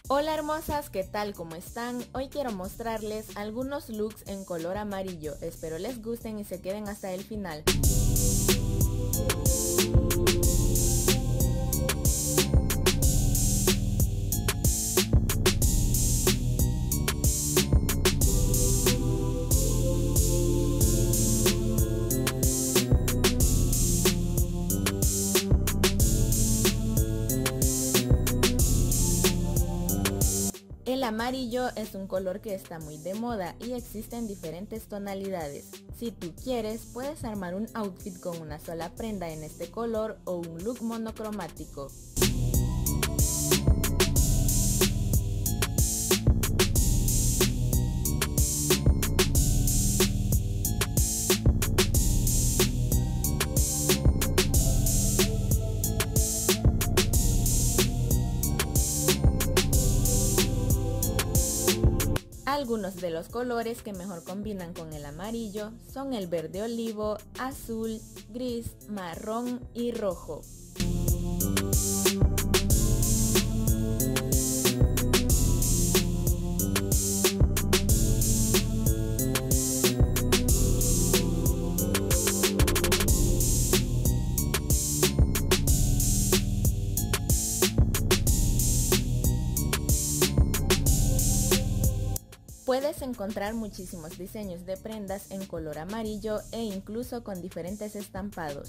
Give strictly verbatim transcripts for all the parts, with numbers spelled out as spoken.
Hola hermosas, ¿qué tal? ¿Cómo están? Hoy quiero mostrarles algunos looks en color amarillo. Espero les gusten y se queden hasta el final. El amarillo es un color que está muy de moda y existen diferentes tonalidades. Si tú quieres, puedes armar un outfit con una sola prenda en este color o un look monocromático. Algunos de los colores que mejor combinan con el amarillo son el verde olivo, azul, gris, marrón y rojo. Puedes encontrar muchísimos diseños de prendas en color amarillo e incluso con diferentes estampados.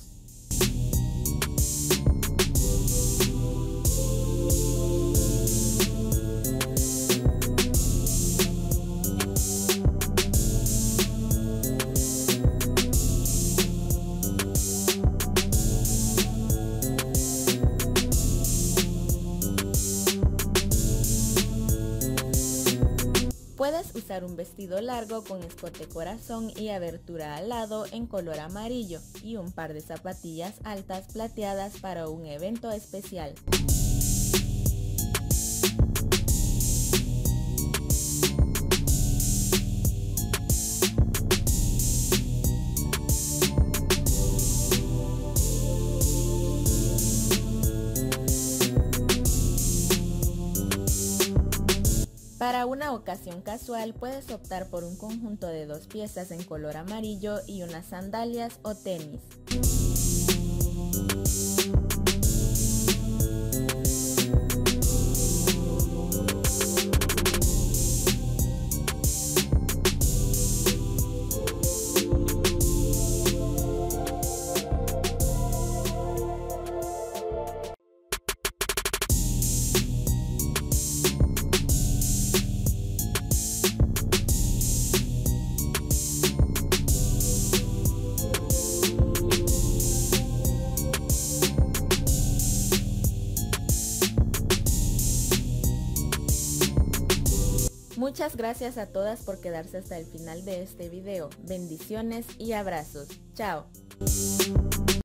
Puedes usar un vestido largo con escote corazón y abertura al lado en color amarillo y un par de zapatillas altas plateadas para un evento especial. Para una ocasión casual puedes optar por un conjunto de dos piezas en color amarillo y unas sandalias o tenis. Muchas gracias a todas por quedarse hasta el final de este video. Bendiciones y abrazos. Chao.